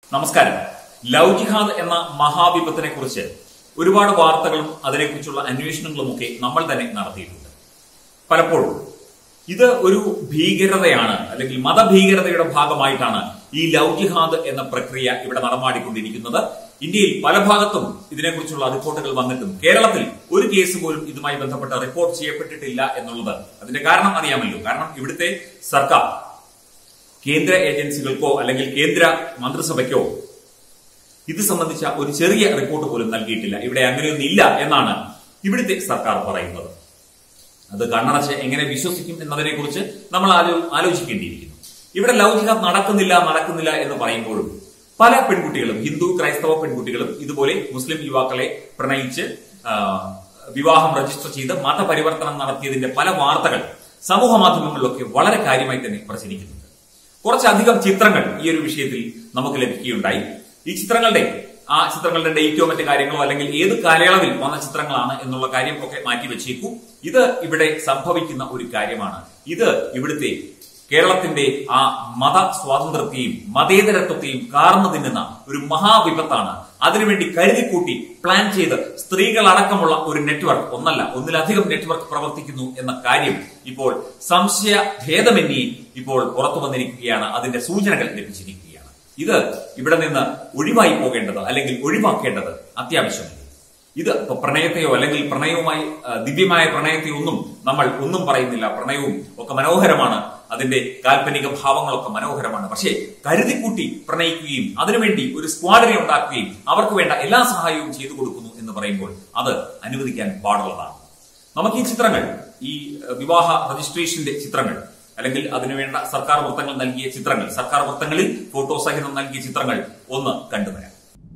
നമസ്കാരം. ലവ് ജിഹാദ് എന്ന മഹാവിപത്തിനെ കുറിച്ച് ഒരുപാട് വാർത്തകളും അതിനെക്കുറിച്ചുള്ള അന്വേഷണങ്ങളും ഒക്കെ നമ്മൾ തന്നെ നടത്തിയിട്ടുണ്ട്. പലപ്പോഴും ഇത് ഒരു ഭീകരതയാണ് അല്ലെങ്കിൽ മതഭീകരതയുടെ ഭാഗമായിട്ടാണ് ഈ ലവ് ജിഹാദ് എന്ന പ്രക്രിയ ഇവിടെ നടമാടിക്കൊണ്ടിരിക്കുന്നത്. ഇന്ത്യയിൽ പല ഭാഗത്തും ഇതിനെക്കുറിച്ചുള്ള റിപ്പോർട്ടുകൾ വന്നിട്ടും കേരളത്തിൽ ഒരു കേസ് പോലും ഇതുമായി ബന്ധപ്പെട്ട് റിപ്പോർട്ട് ചെയ്യപ്പെട്ടിട്ടില്ല എന്നുള്ളത് അതിന്റെ കാരണം അറിയാമല്ലോ. കാരണം ഇവിടുത്തെ സർക്കാർ കേന്ദ്ര ഏജൻസികൾക്കോ അല്ലെങ്കിൽ കേന്ദ്ര മന്ത്രിസഭയ്ക്കോ ഇത് സംബന്ധിച്ച ഒരു ചെറിയ റിപ്പോർട്ട് പോലും നൽകിയിട്ടില്ല. ഇവിടെ അങ്ങനെയൊന്നും ഇല്ല എന്നാണ് ഇവിടുത്തെ സർക്കാർ പറയുന്നത്. അത് കണ്ണടച്ച് എങ്ങനെ വിശ്വസിക്കും എന്നതിനെ കുറിച്ച് നമ്മൾ ആലോചിക്കേണ്ടിയിരിക്കുന്നു. ഇവിടെ ലവ് ജിഹാദ് നടക്കുന്നില്ല എന്ന് പറയുമ്പോഴും പല പെൺകുട്ടികളും, ഹിന്ദു ക്രൈസ്തവ പെൺകുട്ടികളും ഇതുപോലെ മുസ്ലിം യുവാക്കളെ പ്രണയിച്ച് വിവാഹം രജിസ്റ്റർ ചെയ്ത് മതപരിവർത്തനം നടത്തിയതിന്റെ പല വാർത്തകൾ സമൂഹ മാധ്യമങ്ങളിലൊക്കെ വളരെ കാര്യമായി തന്നെ പ്രചരിക്കുന്നുണ്ട്. കുറച്ചധികം ചിത്രങ്ങൾ ഈ ഒരു വിഷയത്തിൽ നമുക്ക് ലഭിക്കുകയുണ്ടായി. ഈ ചിത്രങ്ങളുടെ ഡേറ്റോ മറ്റു കാര്യങ്ങളോ അല്ലെങ്കിൽ ഏത് കാലയളവിൽ വന്ന ചിത്രങ്ങളാണ് എന്നുള്ള കാര്യം ഒക്കെ മാറ്റിവെച്ചേക്കൂ. ഇത് ഇവിടെ സംഭവിക്കുന്ന ഒരു കാര്യമാണ്. ഇത് ഇവിടുത്തെ കേരളത്തിന്റെ ആ മത സ്വാതന്ത്ര്യത്തെയും മതേതരത്വത്തെയും കാർന്നു തിന്നുന്ന ഒരു മഹാവിപത്താണ്. അതിനുവേണ്ടി കരുതിക്കൂട്ടി പ്ലാൻ ചെയ്ത് സ്ത്രീകളടക്കമുള്ള ഒരു നെറ്റ്വർക്ക്, ഒന്നിലധികം നെറ്റ്വർക്ക് പ്രവർത്തിക്കുന്നു എന്ന കാര്യം ഇപ്പോൾ സംശയഭേദമന്യേ ഇപ്പോൾ പുറത്തു വന്നിരിക്കുകയാണ്. അതിന്റെ സൂചനകൾ ലഭിച്ചിരിക്കുകയാണ്. ഇത് ഇവിടെ നിന്ന് ഒഴിവായി പോകേണ്ടത് അല്ലെങ്കിൽ ഒഴിവാക്കേണ്ടത് അത്യാവശ്യമാണ്. ഇത് പ്രണയത്തെയോ അല്ലെങ്കിൽ പ്രണയവുമായി ദിവ്യമായ പ്രണയത്തെയോ നമ്മൾ ഒന്നും പറയുന്നില്ല. പ്രണയവും ഒക്കെ മനോഹരമാണ്, അതിന്റെ കാൽപ്പനിക ഭാവങ്ങളൊക്കെ മനോഹരമാണ്. പക്ഷേ കരുതിക്കൂട്ടി പ്രണയിക്കുകയും അതിനുവേണ്ടി ഒരു സ്ക്വാഡിനെ ഉണ്ടാക്കുകയും അവർക്ക് വേണ്ട എല്ലാ സഹായവും ചെയ്തു കൊടുക്കുന്നു എന്ന് പറയുമ്പോൾ അത് അനുവദിക്കാൻ പാടുള്ളതാണ്. നമുക്ക് ഈ ചിത്രങ്ങൾ, ഈ വിവാഹ രജിസ്ട്രേഷന്റെ ചിത്രങ്ങൾ അല്ലെങ്കിൽ അതിനുവേണ്ട സർക്കാർ വൃത്തങ്ങൾ നൽകിയ ചിത്രങ്ങൾ, സർക്കാർ വൃത്തങ്ങളിൽ ഫോട്ടോ സഹിതം നൽകിയ ചിത്രങ്ങൾ ഒന്ന് കണ്ടുവരാം.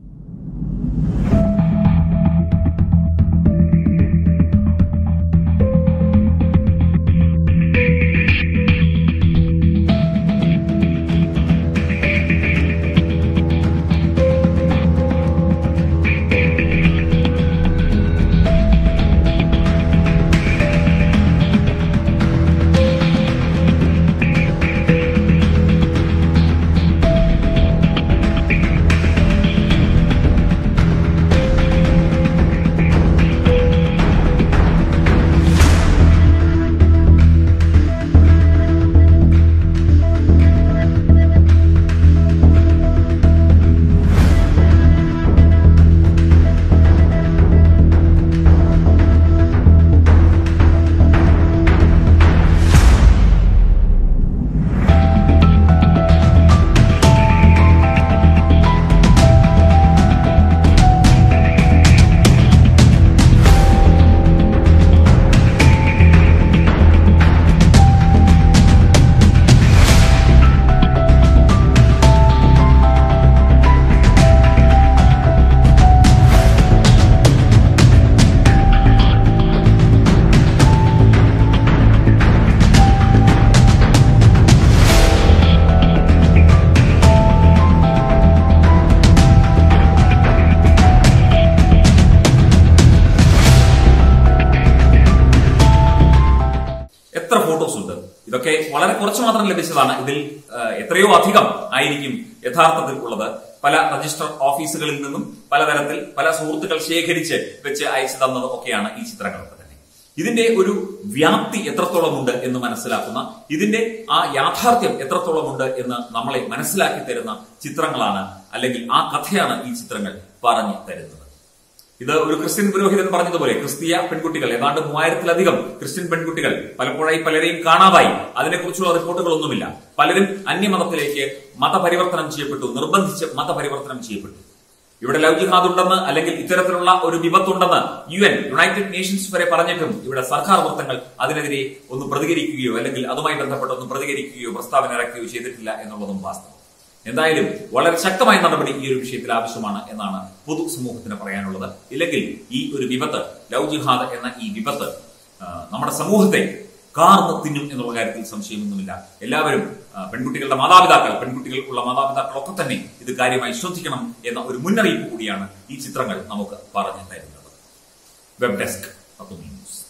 എത്ര ഫോട്ടോസ് ഉണ്ട്! ഇതൊക്കെ വളരെ കുറച്ച് മാത്രം ലഭിച്ചതാണ്. ഇതിൽ എത്രയോ അധികം ആയിരിക്കും യഥാർത്ഥത്തിൽ ഉള്ളത്. പല രജിസ്റ്റർ ഓഫീസുകളിൽ നിന്നും പലതരത്തിൽ പല സുഹൃത്തുക്കൾ ശേഖരിച്ച് വെച്ച് അയച്ചു തന്നത് ഒക്കെയാണ് ഈ ചിത്രങ്ങളൊക്കെ തന്നെ. ഇതിന്റെ ഒരു വ്യാപ്തി എത്രത്തോളം ഉണ്ട് എന്ന് മനസ്സിലാക്കുന്ന, ഇതിന്റെ ആ യാഥാർത്ഥ്യം എത്രത്തോളം ഉണ്ട് എന്ന് നമ്മളെ മനസ്സിലാക്കി തരുന്ന ചിത്രങ്ങളാണ്, അല്ലെങ്കിൽ ആ കഥയാണ് ഈ ചിത്രങ്ങൾ പറഞ്ഞു തരുന്നത്. ഇത് ഒരു ക്രിസ്ത്യൻ പുരോഹിതൻ പറഞ്ഞതുപോലെ ക്രിസ്തീയ പെൺകുട്ടികൾ, ഏതാണ്ട് 3000-ലധികം ക്രിസ്ത്യൻ പെൺകുട്ടികൾ പലപ്പോഴായി പലരെയും കാണാതായി. അതിനെക്കുറിച്ചുള്ള റിപ്പോർട്ടുകളൊന്നുമില്ല. പലരും അന്യമതത്തിലേക്ക് മതപരിവർത്തനം ചെയ്യപ്പെട്ടു, നിർബന്ധിച്ച് മതപരിവർത്തനം ചെയ്യപ്പെട്ടു. ഇവിടെ ലവ് ജിഹാദ് ഉണ്ടെന്ന് അല്ലെങ്കിൽ ഇത്തരത്തിലുള്ള ഒരു വിപത്തുണ്ടെന്ന് യുണൈറ്റഡ് നേഷൻസ് വരെ പറഞ്ഞിട്ടും ഇവിടെ സർക്കാർ വൃത്തങ്ങൾ അതിനെതിരെ ഒന്ന് പ്രതികരിക്കുകയോ അല്ലെങ്കിൽ അതുമായി ബന്ധപ്പെട്ട് ഒന്ന് പ്രതികരിക്കുകയോ പ്രസ്താവന ഇറക്കുകയോ ചെയ്തിട്ടില്ല എന്നുള്ളതും വാസ്തവം. എന്തായാലും വളരെ ശക്തമായ നടപടി ഈ ഒരു വിഷയത്തിൽ ആവശ്യമാണ് എന്നാണ് പൊതുസമൂഹത്തിന് പറയാനുള്ളത്. ഇല്ലെങ്കിൽ ഈ ഒരു വിപത്ത്, ലവ് ജിഹാദ് എന്ന ഈ വിപത്ത് നമ്മുടെ സമൂഹത്തെ കാർന്ന് തിന്നും എന്നുള്ള കാര്യത്തിൽ സംശയമൊന്നുമില്ല. എല്ലാവരും പെൺകുട്ടികളുടെ മാതാപിതാക്കൾ, പെൺകുട്ടികൾക്കുള്ള മാതാപിതാക്കളൊക്കെ തന്നെ ഇത് കാര്യമായി ശ്രദ്ധിക്കണം എന്ന ഒരു മുന്നറിയിപ്പ് കൂടിയാണ് ഈ ചിത്രങ്ങൾ നമുക്ക് പറഞ്ഞു തരുന്നത്. Web desk news.